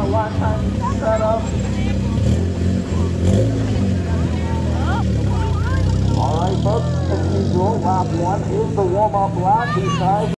lap time set up. All right, folks, as usual, lap 1 is the warm-up lap. These guys